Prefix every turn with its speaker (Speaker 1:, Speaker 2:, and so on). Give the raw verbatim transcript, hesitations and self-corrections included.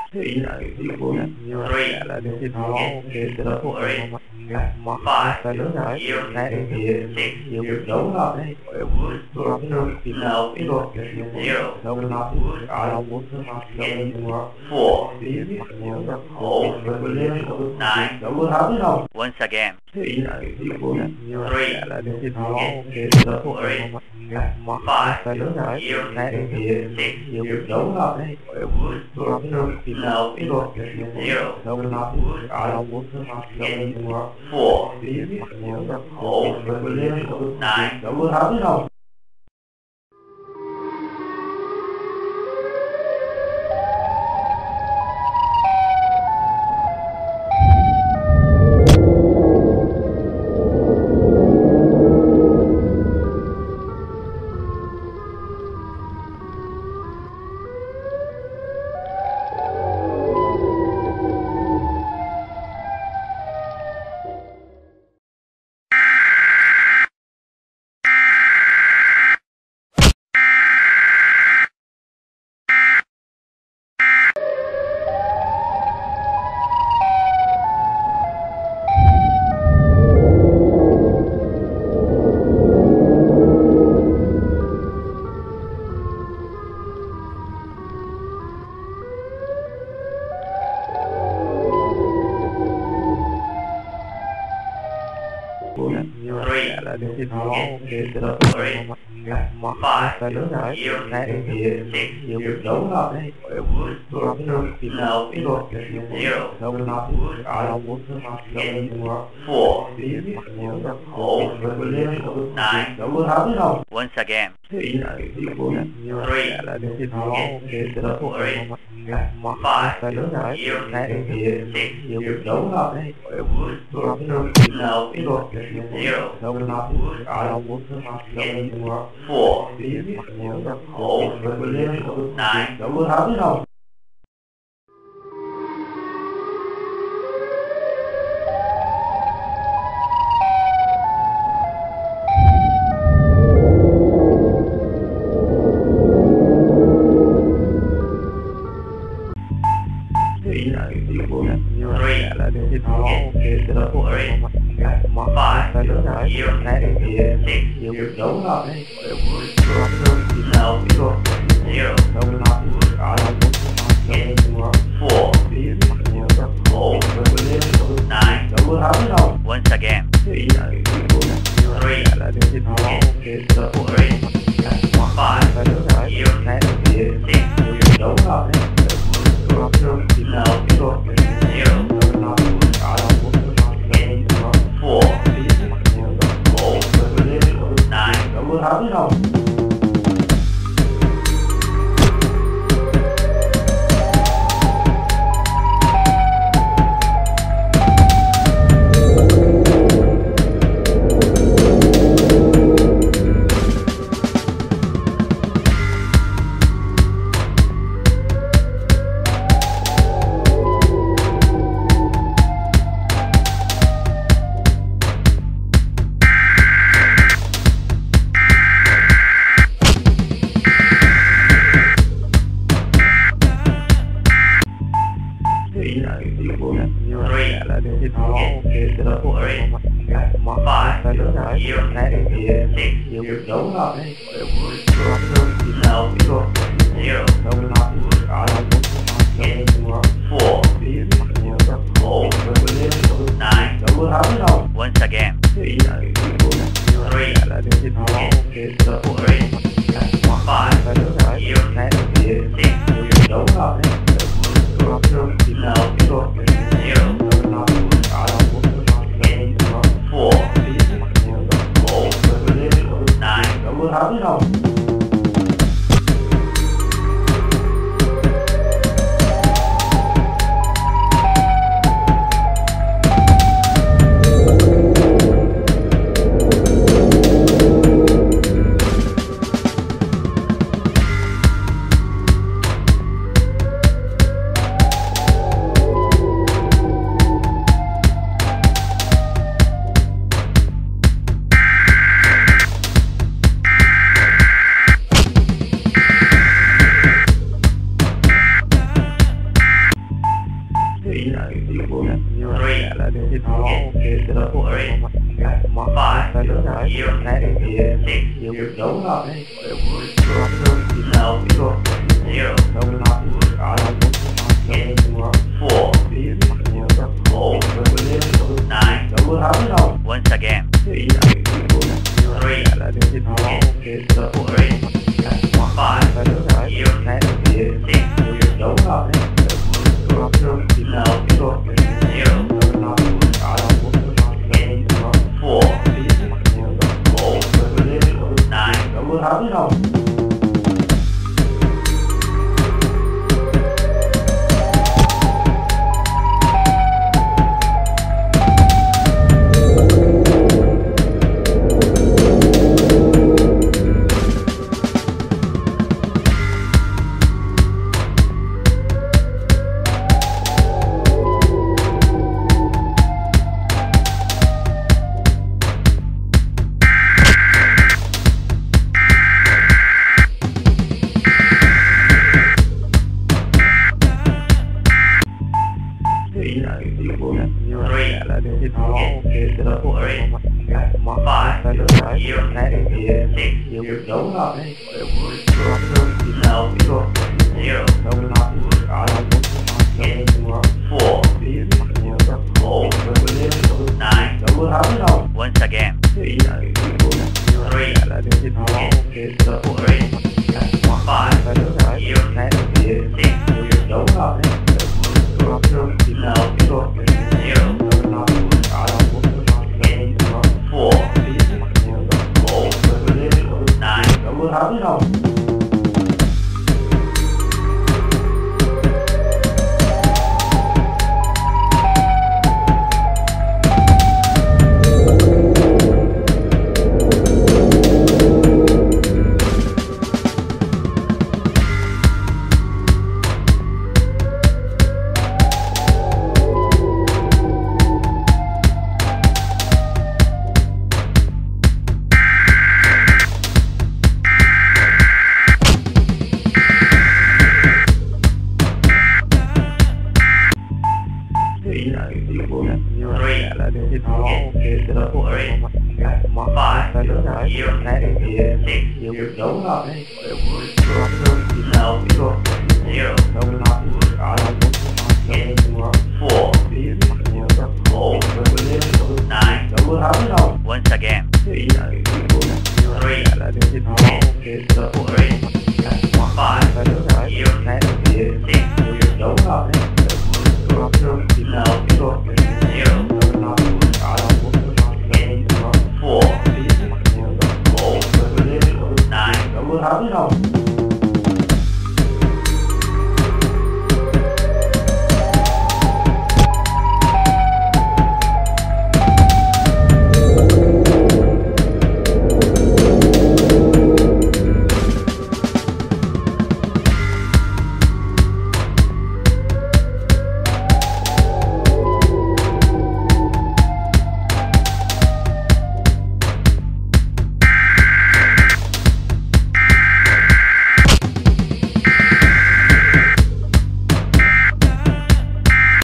Speaker 1: Three, four, three, five, zero, six, no, zero, four, nine. Once again. Three, three, five, zero, six, no, zero, four, nine. Five, zero, six, no, zero, four, nine. Once again. Three, three, five, zero, six, no, zero, four, nine. Five, zero, six, no, zero, four, nine. Once again. Three, three, five, zero, six, no, zero, four, nine. Five, zero, six, no, zero, four, nine. Once again. Three, three, five, zero, six, no, zero, four, nine. three, five, zero, six, no, zero, four, nine, once again, three, five, zero, six, no, zero, four, nine, five, zero, six, no, zero, four, nine, once again, three, five, zero, six, no, zero, four, nine, five, zero, six, no, zero, four, nine, once again, three, five, zero, six, no, zero, four, nine,